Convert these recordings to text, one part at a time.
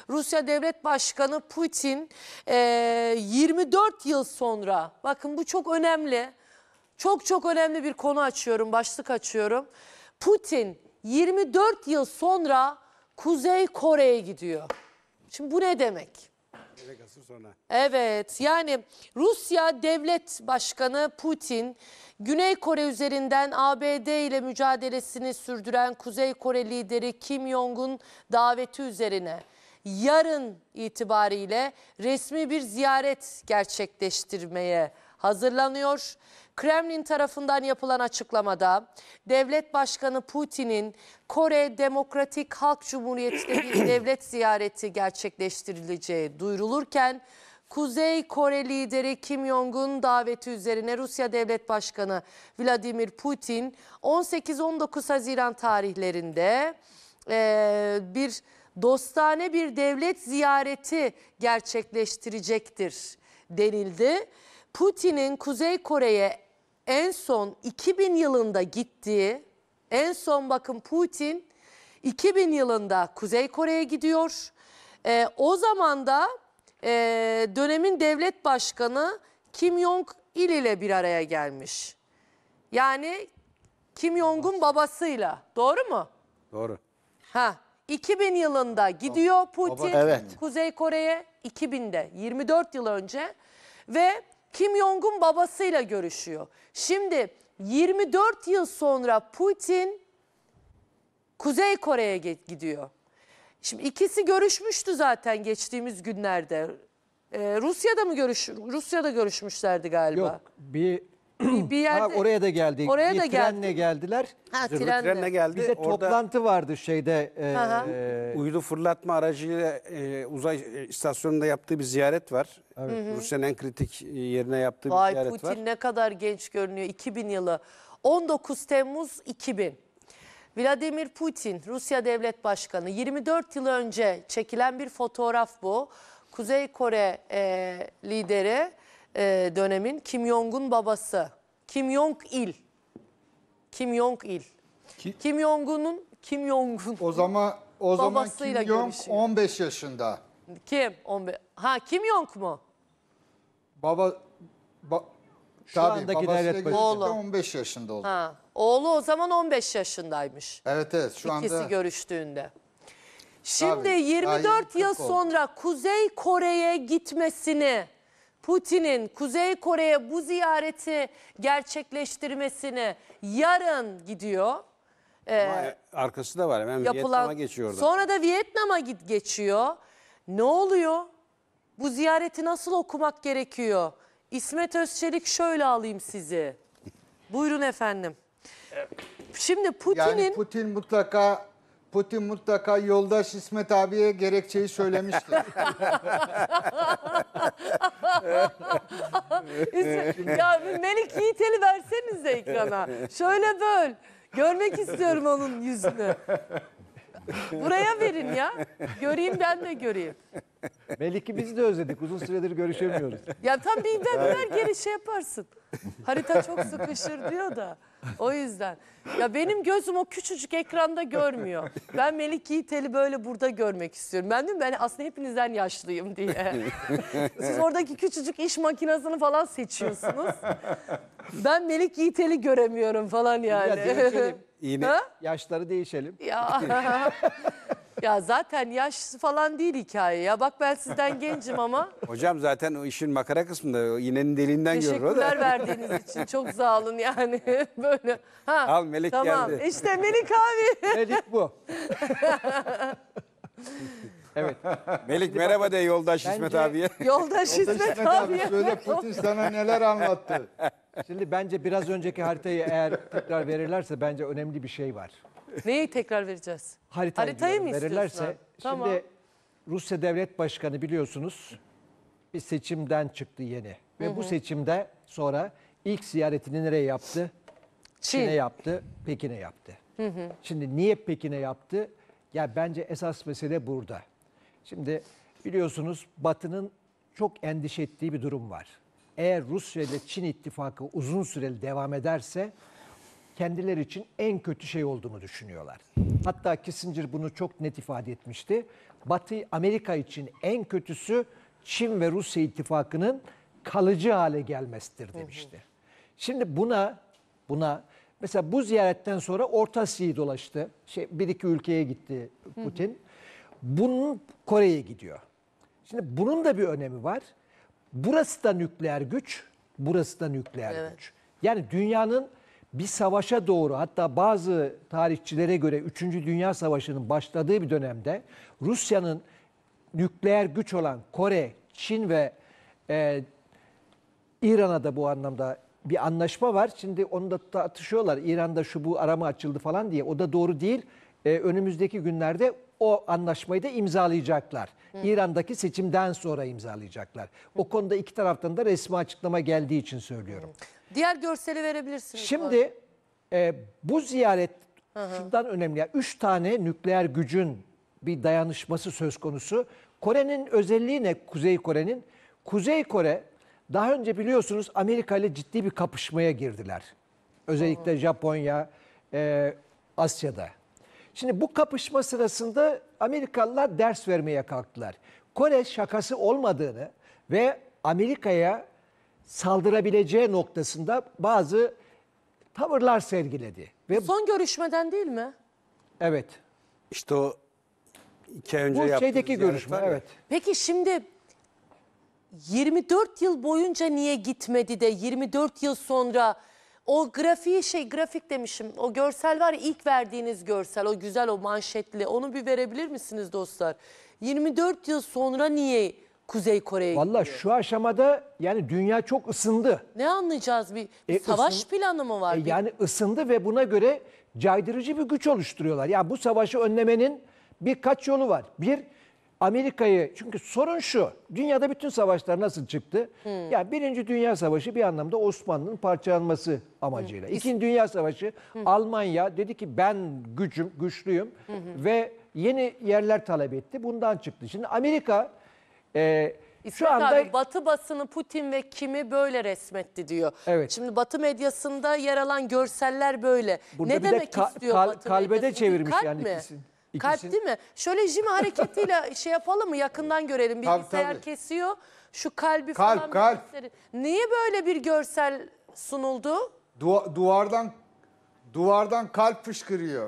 Rusya Devlet Başkanı Putin 24 yıl sonra, bakın bu çok önemli, çok önemli bir konu açıyorum, başlık açıyorum. Putin 24 yıl sonra Kuzey Kore'ye gidiyor. Şimdi bu ne demek? Evet, yani Rusya Devlet Başkanı Putin, Güney Kore üzerinden ABD ile mücadelesini sürdüren Kuzey Kore lideri Kim Jong-un daveti üzerine yarın itibariyle resmi bir ziyaret gerçekleştirmeye hazırlanıyor. Kremlin tarafından yapılan açıklamada Devlet Başkanı Putin'in Kore Demokratik Halk Cumhuriyeti'nde bir devlet ziyareti gerçekleştirileceği duyurulurken Kuzey Kore lideri Kim Jong-un daveti üzerine Rusya Devlet Başkanı Vladimir Putin 18-19 Haziran tarihlerinde bir dostane bir devlet ziyareti gerçekleştirecektir denildi. Putin'in Kuzey Kore'ye en son 2000 yılında gittiği, en son bakın Putin 2000 yılında Kuzey Kore'ye gidiyor. O zaman da dönemin devlet başkanı Kim Jong-il ile bir araya gelmiş. Yani Kim Jong-un babasıyla, doğru mu? Doğru. 2000 yılında gidiyor Putin evet. Kuzey Kore'ye, 2000'de 24 yıl önce ve Kim Jong-un babasıyla görüşüyor. Şimdi 24 yıl sonra Putin Kuzey Kore'ye gidiyor. Şimdi ikisi görüşmüştü zaten geçtiğimiz günlerde. Rusya'da görüşmüşlerdi galiba. Yok, bir yerde oraya da geldi. Oraya bir da trenle geldi. geldiler. Trenle geldi. Bir de Orada toplantı vardı şeyde. uydu fırlatma aracıyla uzay istasyonunda yaptığı bir ziyaret var. Rusya'nın en kritik yerine yaptığı bir ziyaret Putin var. ne kadar genç görünüyor. 2000 yılı. 19 Temmuz 2000. Vladimir Putin, Rusya Devlet Başkanı. 24 yıl önce çekilen bir fotoğraf bu. Kuzey Kore lideri dönemin Kim Jong-un babası. Kim Jong-il. Kim Jong-il. Kim Jong-un'un O zaman Kim babasıyla Jong görüşüyor. 15 yaşında. Kim? Kim Jong mu? Şu Tabii andaki babasıyla devlet görüştü, Oğlu. 15 yaşında oldu. Oğlu o zaman 15 yaşındaymış. Evet şu İkisi anda görüştüğünde. Şimdi Tabii, 24 daha yıl 40 oldu. sonra Kuzey Kore'ye gitmesini, Putin'in Kuzey Kore'ye bu ziyareti gerçekleştirmesini yarın gidiyor. Ama arkası da var. Hemen Vietnam'a geçiyor orada. Sonra da Vietnam'a geçiyor. Ne oluyor? Bu ziyareti nasıl okumak gerekiyor? İsmet Özçelik, şöyle alayım sizi. Buyurun efendim. Şimdi Putin'in... yani Putin mutlaka yoldaş İsmet abiye gerekçeyi söylemiştir. Ya Melik Yiğitel'i versenize ekrana. Şöyle böl. Görmek istiyorum onun yüzünü. Buraya verin ya. Göreyim, ben de göreyim. Melik'i biz de özledik. Uzun süredir görüşemiyoruz. Ya tam birden ver geri şey yaparsın. Harita çok sıkışır diyor da. O yüzden. Ya benim gözüm o küçücük ekranda görmüyor. Ben Melik Yiğitel'i böyle burada görmek istiyorum. Ben diyorum ben aslında hepinizden yaşlıyım diye. Siz oradaki küçücük iş makinesini falan seçiyorsunuz. Ben Melik Yiğitel'i göremiyorum falan yani. Biraz değişelim. Yine Yaşları değişelim. Ya zaten yaş falan değil hikaye ya. Bak ben sizden gencim ama. hocam zaten o işin makara kısmında o iğnenin deliğinden görür o da. Teşekkürler verdiğiniz için. Çok sağ olun yani. Böyle. Al Melik tamam. geldi. İşte Melik abi. Melik bu. Evet. Melik merhaba de yoldaş İsmet abiye. Yoldaş İsmet İsmet abi abi. söyle Putin sana neler anlattı. Şimdi bence biraz önceki haritayı eğer tekrar verirlerse bence önemli bir şey var. Neyi tekrar vereceğiz? Haritayı mı verirlerse. istiyorsun abi? Tamam. Şimdi Rusya Devlet Başkanı biliyorsunuz bir seçimden çıktı yeni. Ve bu seçimde sonra ilk ziyaretini nereye yaptı? Çin'e yaptı, Pekin'e yaptı. Şimdi niye Pekin'e yaptı? Ya bence esas mesele burada. Şimdi biliyorsunuz Batı'nın çok endişe ettiği bir durum var. Eğer Rusya ile Çin ittifakı uzun süreli devam ederse kendileri için en kötü şey olduğunu düşünüyorlar. Hatta Kissinger bunu çok net ifade etmişti. Batı Amerika için en kötüsü Çin ve Rusya ittifakının kalıcı hale gelmesidir demişti. Şimdi buna mesela bu ziyaretten sonra Orta Asya'yı dolaştı. Bir iki ülkeye gitti Putin. Bunun Kore'ye gidiyor. Şimdi bunun da bir önemi var. Burası da nükleer güç, burası da nükleer güç. Yani dünyanın bir savaşa doğru, hatta bazı tarihçilere göre 3. Dünya Savaşı'nın başladığı bir dönemde Rusya'nın nükleer güç olan Kore, Çin ve İran'a da bu anlamda bir anlaşma var. Şimdi onu da tartışıyorlar. İran'da şu bu arama açıldı falan diye. O da doğru değil. Önümüzdeki günlerde o anlaşmayı da imzalayacaklar. İran'daki seçimden sonra imzalayacaklar. O konuda iki taraftan da resmi açıklama geldiği için söylüyorum. Diğer görseli verebilirsiniz. Şimdi bu ziyaret şundan önemli. 3 tane nükleer gücün bir dayanışması söz konusu. Kore'nin özelliği ne? Kuzey Kore'nin. Kuzey Kore daha önce biliyorsunuz Amerika ile ciddi bir kapışmaya girdiler. Özellikle Japonya, Asya'da. Şimdi bu kapışma sırasında Amerikalılar ders vermeye kalktılar. Kore şakası olmadığını ve Amerika'ya saldırabileceği noktasında bazı tavırlar sergiledi. Ve Son görüşmeden değil mi? evet. İşte o 2 ay önce Bu yaptığımız şeydeki ziyaret görüşme, var ya. evet. Peki şimdi 24 yıl boyunca niye gitmedi de 24 yıl sonra o grafik demişim, o görsel var ya, ilk verdiğiniz görsel, o güzel, o manşetli, onu bir verebilir misiniz dostlar? 24 yıl sonra niye Kuzey Kore'ye gidiyor? Vallahi şu aşamada yani dünya çok ısındı. Ne anlayacağız? Bir savaş planı mı var? Yani ısındı ve buna göre caydırıcı bir güç oluşturuyorlar. Yani bu savaşı önlemenin birkaç yolu var. Bir, Amerika'yı, çünkü sorun şu, dünyada bütün savaşlar nasıl çıktı? Yani Birinci Dünya Savaşı bir anlamda Osmanlı'nın parçalanması amacıyla. İkinci Dünya Savaşı Almanya dedi ki ben güçlüyüm ve yeni yerler talep etti. Bundan çıktı. Şimdi Amerika İsmet şu anda... abi, Batı basını Putin ve kimi böyle resmetti diyor. Evet. Şimdi Batı medyasında yer alan görseller böyle. Burada ne bir de demek istiyor Batı kalbe de medyası? çevirmiş Kalp yani mi? ikisini. Kalp değil mi? Şöyle jimi hareketiyle şey yapalım mı? Yakından görelim. Bilgisayar tabii. kesiyor. Şu kalbi Kalp, falan. kalp. gösterin. Niye böyle bir görsel sunuldu? Duvardan kalp fışkırıyor.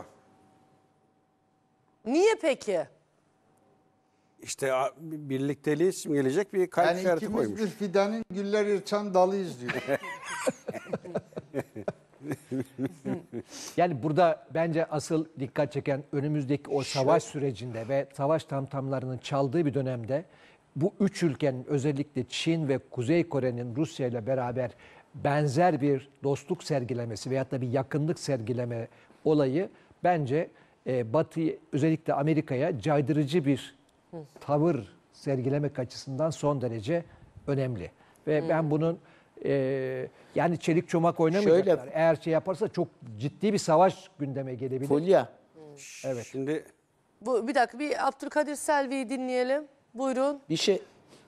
Niye peki? İşte birlikteliği simgeleyecek bir kalp Yani işareti ikimiz koymuş. bir fidanın güller yırçan dalıyız diyor. Yani burada bence asıl dikkat çeken önümüzdeki o savaş sürecinde ve savaş tamtamlarının çaldığı bir dönemde bu üç ülkenin, özellikle Çin ve Kuzey Kore'nin Rusya ile beraber benzer bir dostluk sergilemesi veyahut da bir yakınlık sergileme olayı bence Batı, özellikle Amerika'ya caydırıcı bir tavır sergilemek açısından son derece önemli. Ve ben bunun yani çelik çomak oynamayacaklar. Şöyle- Eğer şey yaparsa çok ciddi bir savaş gündeme gelebilir. Fulya, Evet. Şimdi Bir dakika, bir Abdülkadir Selvi'yi dinleyelim. Buyurun. bir şey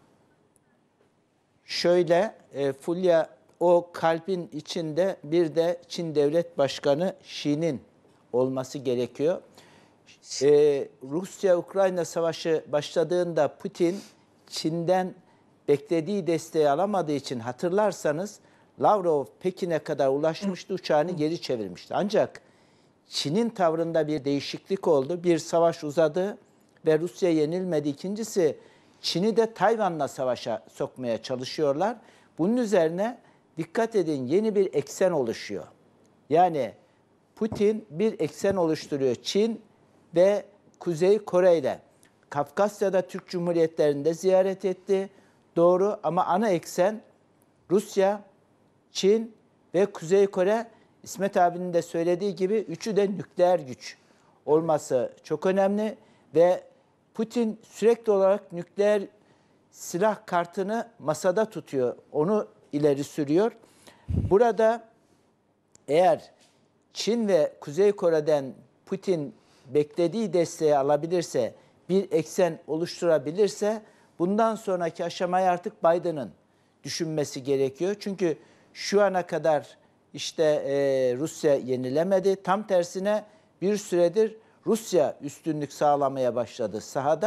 şöyle Fulya, o kalbin içinde bir de Çin Devlet Başkanı Xi'nin olması gerekiyor. Rusya-Ukrayna savaşı başladığında Putin Çin'den beklediği desteği alamadığı için, hatırlarsanız, Lavrov Pekin'e kadar ulaşmıştı, uçağını geri çevirmişti. Ancak Çin'in tavrında bir değişiklik oldu. Bir, savaş uzadı ve Rusya yenilmedi. İkincisi, Çin'i de Tayvan'la savaşa sokmaya çalışıyorlar. Bunun üzerine dikkat edin, yeni bir eksen oluşuyor. Yani Putin bir eksen oluşturuyor. Çin ve Kuzey Kore ile. Kafkasya'da Türk Cumhuriyetlerinde ziyaret etti. Doğru, ama ana eksen Rusya, Çin ve Kuzey Kore. İsmet abinin de söylediği gibi üçü de nükleer güç olması çok önemli ve Putin sürekli olarak nükleer silah kartını masada tutuyor. Onu ileri sürüyor. Burada eğer Çin ve Kuzey Kore'den Putin beklediği desteği alabilirse, bir eksen oluşturabilirse, bundan sonraki aşamayı artık Biden'ın düşünmesi gerekiyor. Çünkü şu ana kadar işte Rusya yenilemedi. Tam tersine bir süredir Rusya üstünlük sağlamaya başladı sahada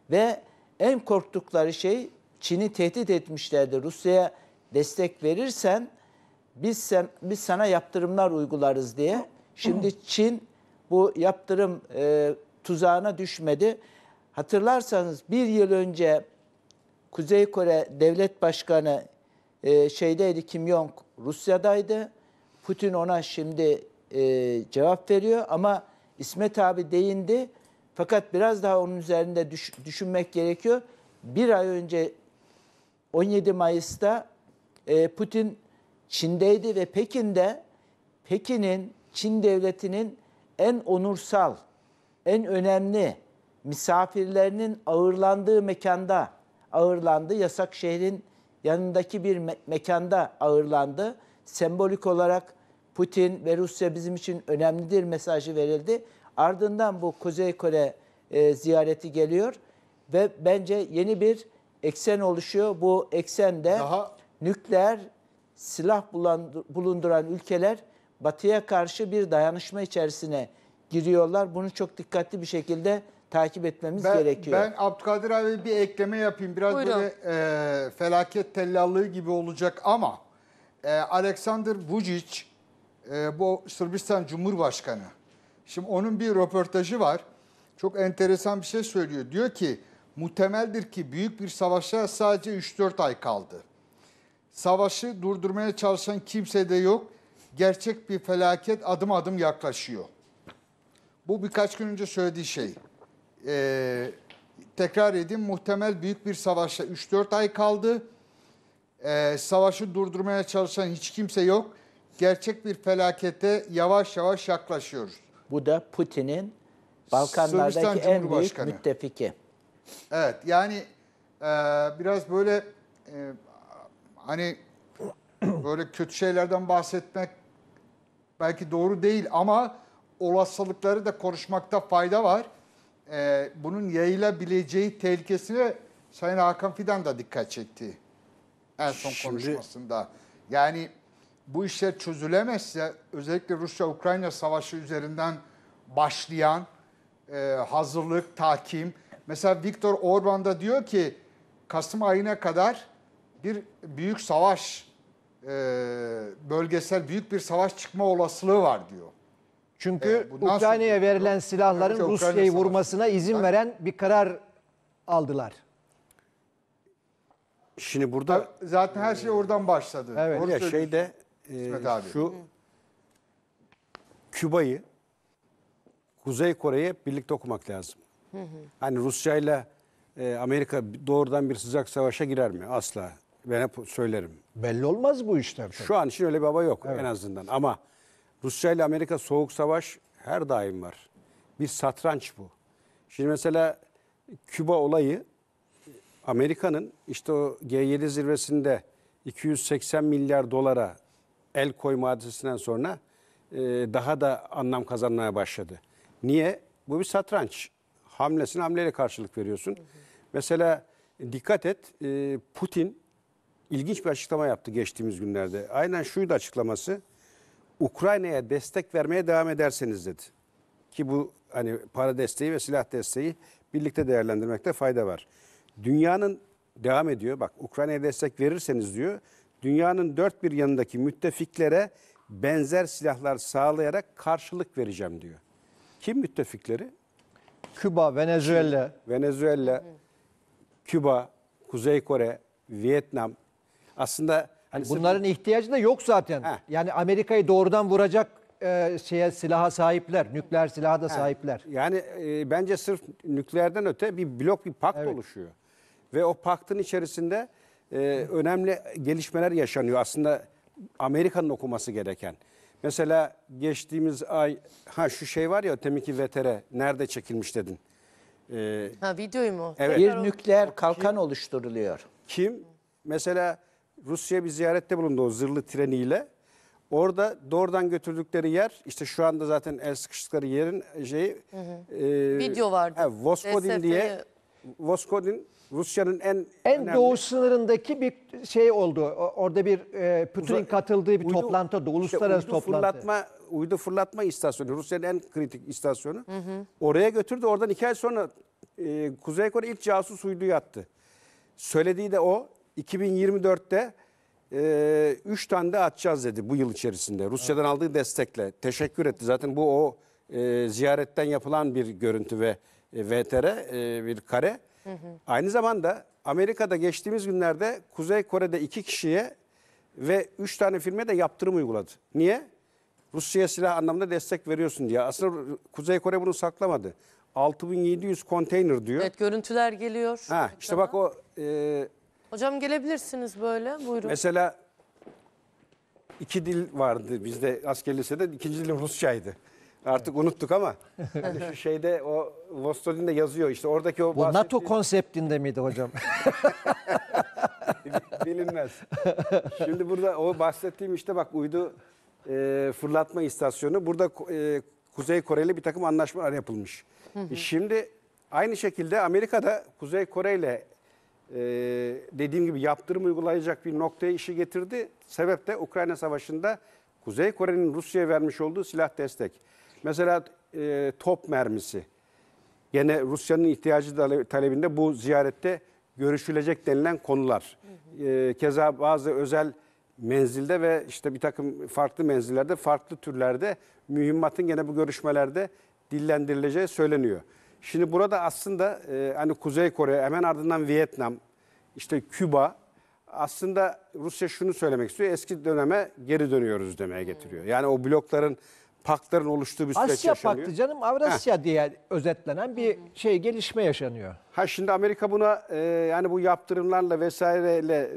Ve en korktukları şey, Çin'i tehdit etmişlerdi. Rusya'ya destek verirsen biz sana yaptırımlar uygularız diye. Şimdi Çin bu yaptırım tuzağına düşmedi. Hatırlarsanız bir yıl önce Kuzey Kore Devlet Başkanı şeydeydi, Kim Jong Rusya'daydı. Putin ona şimdi cevap veriyor ama İsmet abi değindi. Fakat biraz daha onun üzerinde düşünmek gerekiyor. Bir ay önce 17 Mayıs'ta Putin Çin'deydi ve Pekin'in, Çin devletinin en onursal, en önemli misafirlerinin ağırlandığı mekanda ağırlandı. Yasak şehrin yanındaki bir mekanda ağırlandı. Sembolik olarak Putin ve Rusya bizim için önemlidir mesajı verildi. Ardından bu Kuzey Kore ziyareti geliyor ve bence yeni bir eksen oluşuyor. Bu eksende nükleer silah bulunduran ülkeler Batı'ya karşı bir dayanışma içerisine giriyorlar. Bunu çok dikkatli bir şekilde takip etmemiz gerekiyor. Ben Abdülkadir abi bir ekleme yapayım. Biraz Buyurun. böyle felaket tellallığı gibi olacak ama Aleksandar Vučić bu Sırbistan Cumhurbaşkanı. Şimdi onun bir röportajı var. Çok enteresan bir şey söylüyor. Diyor ki muhtemeldir ki büyük bir savaşa sadece 3-4 ay kaldı. Savaşı durdurmaya çalışan kimse de yok. Gerçek bir felaket adım adım yaklaşıyor. Bu birkaç gün önce söylediği şey. Tekrar edeyim, muhtemel büyük bir savaşa 3-4 ay kaldı. Savaşı durdurmaya çalışan hiç kimse yok. Gerçek bir felakete yavaş yavaş yaklaşıyoruz. Bu da Putin'in Balkanlardaki Sırbistan en büyük Cumhurbaşkanı. müttefiki. Evet, yani biraz böyle hani böyle kötü şeylerden bahsetmek belki doğru değil ama olasılıkları da konuşmakta fayda var. Bunun yayılabileceği tehlikesine Sayın Hakan Fidan da dikkat çekti en son konuşmasında. Yani bu işler çözülemezse özellikle Rusya-Ukrayna savaşı üzerinden başlayan hazırlık, tahkim. Mesela Viktor Orban da diyor ki Kasım ayına kadar bir büyük savaş, bölgesel büyük bir savaş çıkma olasılığı var diyor. Çünkü bundan Ukrayna'ya sonra- verilen silahların Ukrayna Rusya'yı savaşı. vurmasına izin veren bir karar aldılar. Şimdi burada Zaten her şey oradan başladı. Evet. Doğru ya söylüyorsun. şeyde İsmet abi. şu Küba'yı Kuzey Kore'ye birlikte okumak lazım. Hani Rusya ile Amerika doğrudan bir sıcak savaşa girer mi? Asla. Ben hep söylerim. Belli olmaz bu işler. Şu an için öyle bir hava yok en azından. Ama Rusya ile Amerika soğuk savaş her daim var. Bir satranç bu. Şimdi mesela Küba olayı Amerika'nın işte o G7 zirvesinde 280 milyar dolara el koyma hadisesinden sonra daha da anlam kazanmaya başladı. Niye? Bu bir satranç. Hamlesine hamleyle karşılık veriyorsun. Mesela dikkat et, Putin ilginç bir açıklama yaptı geçtiğimiz günlerde. Aynen şuydu açıklaması. Ukrayna'ya destek vermeye devam ederseniz dedi. Ki bu hani para desteği ve silah desteği birlikte değerlendirmekte fayda var. Dünyanın devam ediyor. Bak Ukrayna'ya destek verirseniz diyor. Dünyanın dört bir yanındaki müttefiklere benzer silahlar sağlayarak karşılık vereceğim diyor. Kim müttefikleri? Küba, Venezuela. Venezuela, Küba, Kuzey Kore, Vietnam. Aslında hani Bunların ihtiyacı da yok zaten. Heh. Yani Amerika'yı doğrudan vuracak silaha sahipler. Nükleer silaha da sahipler. Yani bence sırf nükleerden öte bir blok, bir pakt oluşuyor. Ve o paktın içerisinde önemli gelişmeler yaşanıyor. Aslında Amerika'nın okuması gereken. Mesela geçtiğimiz ay şu şey var ya, Temiki VTR nerede çekilmiş dedin. Videoyu mu? Evet. Bir nükleer kalkan oluşturuluyor. Kim? Mesela Rusya bir ziyarette bulundu o zırhlı treniyle. Orada doğrudan götürdükleri yer, işte şu anda zaten el sıkıştıkları yerin şeyi. Video vardı. Voskodin diye. Voskodin Rusya'nın en önemli, doğu sınırındaki bir şey oldu. Orada bir Putin'in katıldığı bir toplantıda, uluslararası toplantı. Uydu fırlatma istasyonu, Rusya'nın en kritik istasyonu. Oraya götürdü. Oradan 2 ay sonra Kuzey Kore ilk casus uyduyu attı. Söylediği de o. 2024'te 3 tane de atacağız dedi bu yıl içerisinde. Rusya'dan aldığı destekle. Teşekkür etti. Zaten bu o ziyaretten yapılan bir görüntü ve VTR bir kare. Aynı zamanda Amerika'da geçtiğimiz günlerde Kuzey Kore'de 2 kişiye ve 3 tane firmaya da yaptırım uyguladı. Niye? Rusya'ya silah anlamında destek veriyorsun diye. Aslında Kuzey Kore bunu saklamadı. 6700 konteyner diyor. Evet, görüntüler geliyor. Ha, işte bak o Hocam gelebilirsiniz böyle. Buyurun. mesela 2 dil vardı bizde asker lisede. 2. dil Rusçaydı. Artık unuttuk ama hani şu şeyde o Vostolin'de yazıyor. İşte oradaki o Bu NATO bahsettiğim- konseptinde miydi hocam? bilinmez. Şimdi burada o bahsettiğim işte bak uydu fırlatma istasyonu. Burada Kuzey Kore'yle bir takım anlaşmalar yapılmış. Şimdi aynı şekilde Amerika'da Kuzey Kore ile dediğim gibi yaptırım uygulayacak bir noktaya işi getirdi. Sebep de Ukrayna Savaşı'nda Kuzey Kore'nin Rusya'ya vermiş olduğu silah destek. Mesela top mermisi. Gene Rusya'nın ihtiyacı talebinde bu ziyarette görüşülecek denilen konular. Keza bazı özel menzilde ve işte bir takım farklı menzillerde, farklı türlerde mühimmatın gene bu görüşmelerde dillendirileceği söyleniyor. Şimdi burada aslında hani Kuzey Kore, hemen ardından Vietnam, işte Küba, aslında Rusya şunu söylemek istiyor, eski döneme geri dönüyoruz demeye getiriyor. Yani o blokların, paktların oluştuğu bir süreç Asya yaşanıyor. Paktı canım, Avrasya diye özetlenen bir gelişme yaşanıyor. Ha şimdi Amerika buna yani bu yaptırımlarla vesaireyle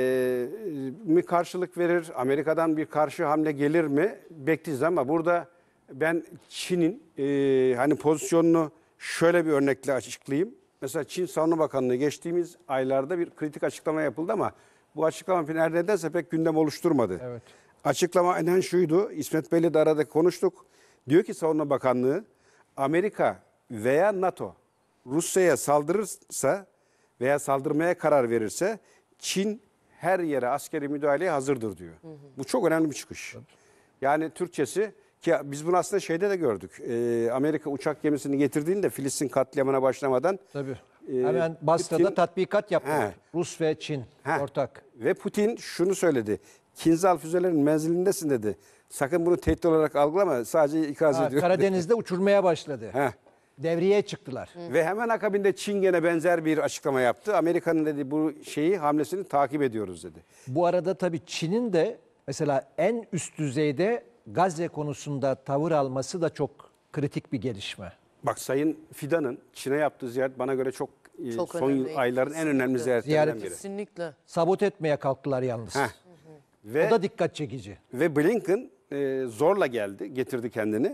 mi karşılık verir? Amerika'dan bir karşı hamle gelir mi? Bekleyeceğiz ama burada ben Çin'in hani pozisyonunu şöyle bir örnekle açıklayayım. Mesela Çin Savunma Bakanlığı geçtiğimiz aylarda bir kritik açıklama yapıldı ama bu açıklama nedense pek gündem oluşturmadı. Evet. Açıklama aynen şuydu. İsmet Bey'le de arada konuştuk. Diyor ki Savunma Bakanlığı, Amerika veya NATO Rusya'ya saldırırsa veya saldırmaya karar verirse Çin her yere askeri müdahaleye hazırdır diyor. Bu çok önemli bir çıkış. Yani Türkçesi ki biz bunu aslında şeyde de gördük. Amerika uçak gemisini getirdiğinde Filistin katliamına başlamadan Tabii. Hemen Basra'da Putin- tatbikat yaptılar. He. Rus ve Çin ortak. Ve Putin şunu söyledi. Kinzhal füzelerinin menzilindesin dedi. Sakın bunu tehdit olarak algılama. Sadece ikaz ediyor. Karadeniz'de uçurmaya başladı. Heh. Devreye çıktılar. Ve hemen akabinde Çin gene benzer bir açıklama yaptı. Amerika'nın dedi bu hamlesini takip ediyoruz dedi. Bu arada tabii Çin'in de mesela en üst düzeyde Gazze konusunda tavır alması da çok kritik bir gelişme. Bak Sayın Fidan'ın Çin'e yaptığı ziyaret bana göre çok, Çok son önemli. ayların en önemli ziyaretlerinden biri. Kesinlikle. Sabot etmeye kalktılar yalnız. Heh. O da dikkat çekici. Ve Blinken zorla geldi, getirdi kendini.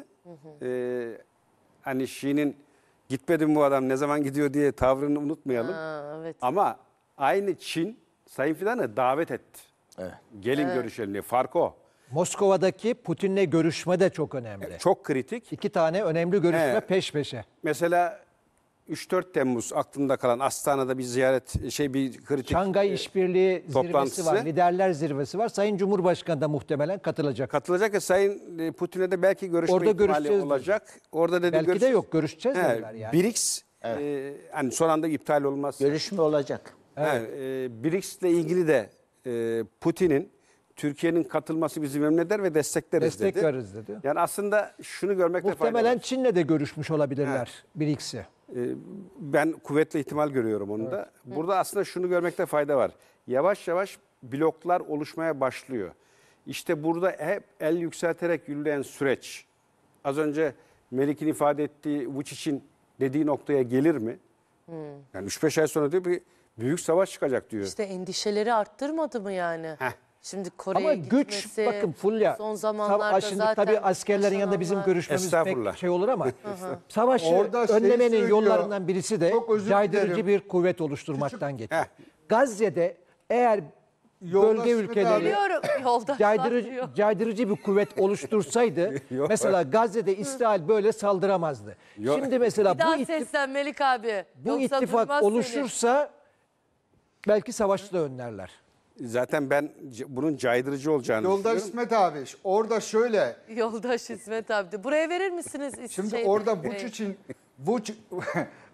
Hani Xi'nin gitmedi mi bu adam ne zaman gidiyor diye tavrını unutmayalım. Evet. Ama aynı Çin Sayın Fidan'ı davet etti. Evet. Gelin görüşelim diye. Fark o. Moskova'daki Putin'le görüşme de çok önemli. Çok kritik. 2 tane önemli görüşme Evet. peş peşe. Mesela 3-4 Temmuz aklımda kalan Astana'da bir ziyaret bir kritik Şangay İşbirliği toplantısı. zirvesi var, liderler zirvesi var. Sayın Cumhurbaşkanı da muhtemelen katılacak. katılacak ve Sayın Putin'e de belki görüşme Orada ihtimali görüşeceğiz olacak. Orada dedi Belki de yok, görüşeceğiz dediler yani. BRICS hani son anda iptal olmaz. Görüşme olacak. BRICS ile ilgili de Putin'in Türkiye'nin katılması bizi memnun eder ve destekleriz Destek dedi. veririz dedi. Yani aslında şunu görmekte fayda Muhtemelen var. Çin'le de görüşmüş olabilirler BRICS'i. Ben kuvvetli ihtimal görüyorum onu da. Burada aslında şunu görmekte fayda var. Yavaş yavaş bloklar oluşmaya başlıyor. İşte burada hep el yükselterek yürüyen süreç. Az önce Melik'in ifade ettiği Vučić'in dediği noktaya gelir mi? Yani 3-5 ay sonra diyor bir büyük savaş çıkacak diyor. İşte endişeleri arttırmadı mı yani? Heh. Şimdi Kore'ye Ama güç, gitmesi, bakın Fulya, son zamanlarda şimdi zaten tabii askerlerin yanında bizim yaşananlar- görüşmemiz Estağfurullah. pek olur ama savaşı Orada şeyi önlemenin söylüyor. yollarından birisi de Çok özür caydırıcı dilerim. bir kuvvet oluşturmaktan geçiyor. Heh. Gazze'de eğer Yoldaş bölge Mehmet ülkeleri abi- Biliyorum yolda. caydırıcı bir kuvvet oluştursaydı Yok. mesela Gazze'de İsrail böyle saldıramazdı. Yok. Şimdi mesela Bir daha bu seslen Melik abi. bu Yoksa ittifak duymaz seni. oluşursa belki savaşı da önlerler. Zaten ben bunun caydırıcı olacağını Yoldaş düşünüyorum. İsmet abi orada şöyle. Yoldaş İsmet abi de. Buraya verir misiniz? Şimdi Şeyde, orada buraya.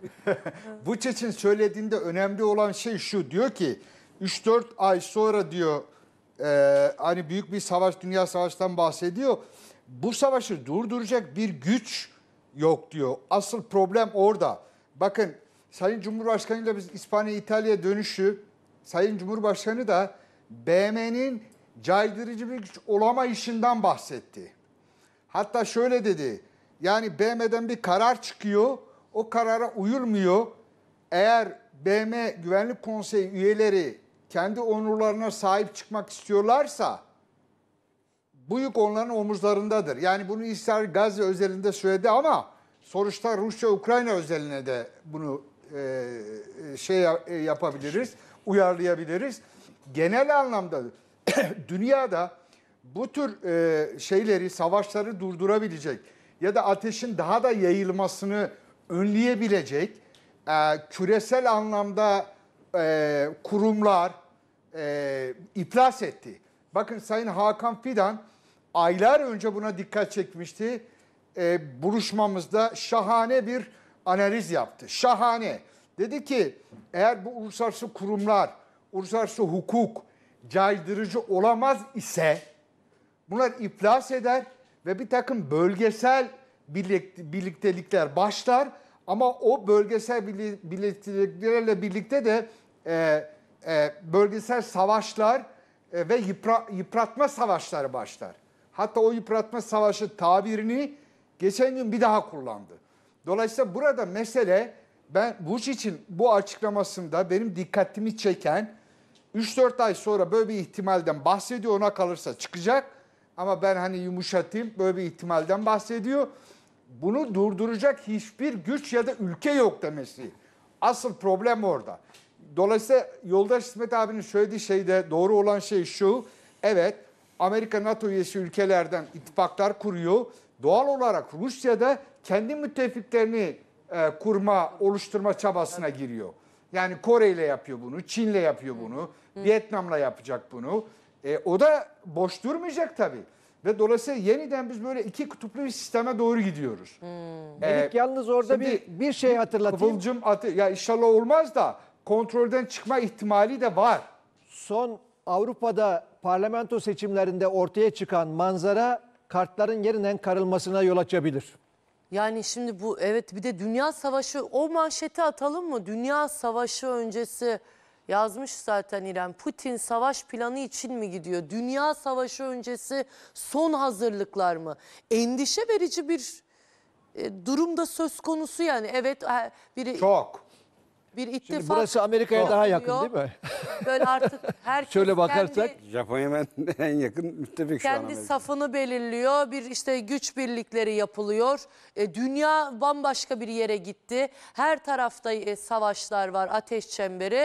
Vučić'in söylediğinde önemli olan şey şu. Diyor ki 3-4 ay sonra diyor hani büyük bir savaş, dünya savaştan bahsediyor. Bu savaşı durduracak bir güç yok diyor. Asıl problem orada. Bakın Sayın Cumhurbaşkanı ile biz İspanya, İtalya dönüşü, Sayın Cumhurbaşkanı da BM'nin caydırıcı bir güç olamayışından bahsetti. Hatta şöyle dedi. Yani BM'den bir karar çıkıyor. O karara uyulmuyor. Eğer BM Güvenlik Konseyi üyeleri kendi onurlarına sahip çıkmak istiyorlarsa bu yük onların omuzlarındadır. Yani bunu İsrail Gazze özelinde söyledi ama sonuçta Rusya-Ukrayna özeline de bunu yapabiliriz, uyarlayabiliriz. Genel anlamda dünyada bu tür şeyleri, savaşları durdurabilecek ya da ateşin daha da yayılmasını önleyebilecek küresel anlamda kurumlar iflas etti. Bakın Sayın Hakan Fidan aylar önce buna dikkat çekmişti. Buluşmamızda şahane bir analiz yaptı. Şahane. Dedi ki eğer bu uluslararası kurumlar, uluslararası hukuk caydırıcı olamaz ise bunlar iflas eder ve bir takım bölgesel birliktelikler başlar. Ama o bölgesel birlikteliklerle birlikte de bölgesel savaşlar ve yıpratma savaşları başlar. Hatta o yıpratma savaşı tabirini geçen gün bir daha kullandı. Dolayısıyla burada mesele, ben Vučić'in bu açıklamasında benim dikkatimi çeken 3-4 ay sonra böyle bir ihtimalden bahsediyor, ona kalırsa çıkacak. Ama ben hani yumuşatayım, böyle bir ihtimalden bahsediyor. Bunu durduracak hiçbir güç ya da ülke yok demesi. Asıl problem orada. Dolayısıyla yoldaş İsmet abinin söylediği şeyde doğru olan şey şu. Evet, Amerika NATO üyesi ülkelerden ittifaklar kuruyor. Doğal olarak Rusya'da kendi müttefiklerini oluşturma çabasına giriyor. Yani Kore ile yapıyor bunu, Çin'le yapıyor bunu, Vietnam'la yapacak bunu. O da boş durmayacak tabii. Ve dolayısıyla yeniden biz böyle iki kutuplu bir sisteme doğru gidiyoruz. Melik yalnız orada bir şey hatırlatayım. Kıvılcım ya inşallah olmaz da kontrolden çıkma ihtimali de var. Son Avrupa'da parlamento seçimlerinde ortaya çıkan manzara kartların yeniden karılmasına yol açabilir. Yani şimdi bu, evet, bir de Dünya Savaşı, o manşeti atalım mı? Dünya Savaşı öncesi yazmış zaten İrem. Putin savaş planı için mi gidiyor? Dünya Savaşı öncesi son hazırlıklar mı? Endişe verici bir durumda söz konusu yani. Evet, Çok. bir ittifak. Şimdi burası Amerika'ya daha yakın oluyor. değil mi? Böyle artık herkes Şöyle bakarsak. Japonya en yakın müttefik şu an kendi Amerika. safını belirliyor. Bir işte güç birlikleri yapılıyor. Dünya bambaşka bir yere gitti. Her tarafta savaşlar var, ateş çemberi.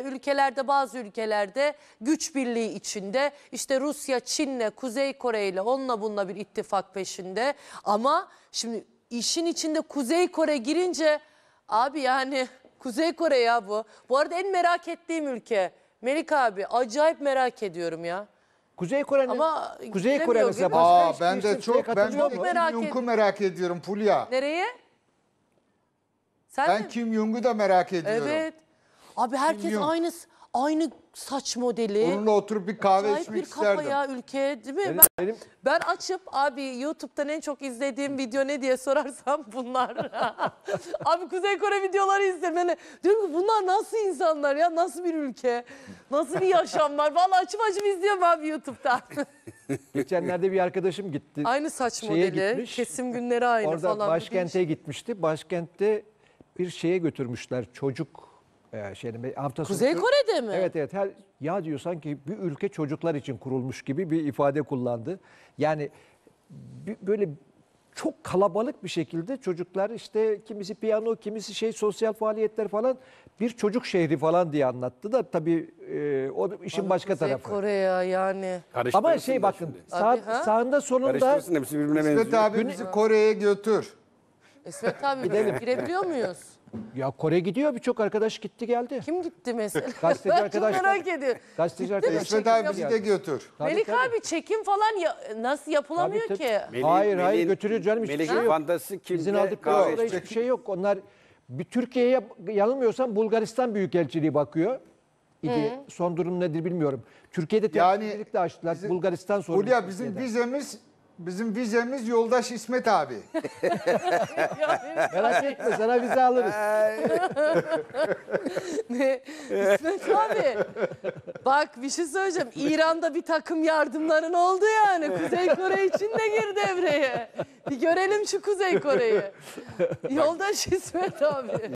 Bazı ülkelerde güç birliği içinde. İşte Rusya, Çin'le, Kuzey Kore'yle, onunla bununla bir ittifak peşinde. Ama şimdi işin içinde Kuzey Kore girince abi yani Kuzey Kore ya bu. Bu arada en merak ettiğim ülke. Melik abi, acayip merak ediyorum ya. Kuzey Kore'nin Ama Kuzey Kore gidemiyor, mesela değil mi? başka hiçbir Ben de ülkeye çok, ben katılıyor de mu? merak Kim Jong'u ediyorum. merak ediyorum Fulya. Nereye? Sen Ben de- Kim Jong'u da merak ediyorum. Evet. Abi herkes Jong. aynı saç modeli. Onunla oturup bir kahve Acayip içmek bir kafa isterdim. ya ülke, değil mi? Ben açıp abi YouTube'dan en çok izlediğim video ne diye sorarsam bunlar. Abi Kuzey Kore videoları izlerim. Yani diyorum ki bunlar nasıl insanlar ya? Nasıl bir ülke? Nasıl bir yaşamlar? Vallahi açıp izliyorum abi YouTube'dan. Geçenlerde bir arkadaşım gitti. Aynı saç Şeye modeli, gitmiş. kesim günleri aynı Orada falan. başkente gitmişti. Başkentte bir şeye götürmüşler çocuk hafta sonu. Kuzey Kore'de mi? Evet evet. Ya diyor sanki bir ülke çocuklar için kurulmuş gibi bir ifade kullandı. Yani böyle çok kalabalık bir şekilde çocuklar işte kimisi piyano, kimisi sosyal faaliyetler falan, bir çocuk şehri falan diye anlattı da tabii o işin başka Kuzey tarafı. Kore ya yani. Ama Karıştırırsın da bakın şimdi. Abi, ha? sağında sonunda Karıştırırsın, hepsi birbirine İsmet benziyor. abi bizi Kore'ye götür. İsmet abi girebiliyor muyuz? ya Kore gidiyor, birçok arkadaş gitti geldi. Kim gitti mesela? Gazeteci Ben çok arkadaşlar. merak ediyorum. Gazeteci Gitti mi? arkadaşlar. İsmet Çekim abi bizi yap- de götür. Tabii, Melik tabii. abi çekim falan nasıl yapılamıyor Tabii, ki? Hayır, götürüyor canım, hiçbir Melek'in şey yok. fantazisi kimde? İzin aldıkları kahve sonra içecek. hiçbir şey yok. Onlar Bir Türkiye'ye yanılmıyorsam Bulgaristan Büyükelçiliği bakıyor. Son durum nedir bilmiyorum. Türkiye'de Yani temsilcilik de açtılar. Bulgaristan sorunu. Hulya bizim vizemiz yoldaş İsmet abi. Merak etme, sana vize alırız. İsmet abi. Bak bir şey söyleyeceğim. İran'da bir takım yardımların oldu yani. Kuzey Kore için de gir devreye. Bir görelim şu Kuzey Kore'yi. Yoldaş İsmet abi.